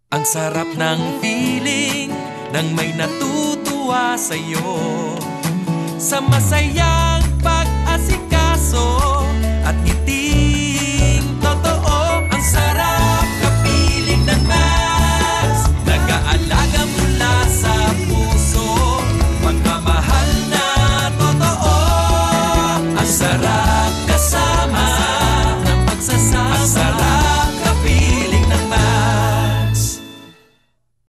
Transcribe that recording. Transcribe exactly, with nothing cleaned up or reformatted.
Ang sarap ng feeling nang may natutuwa sa'yo sa masaya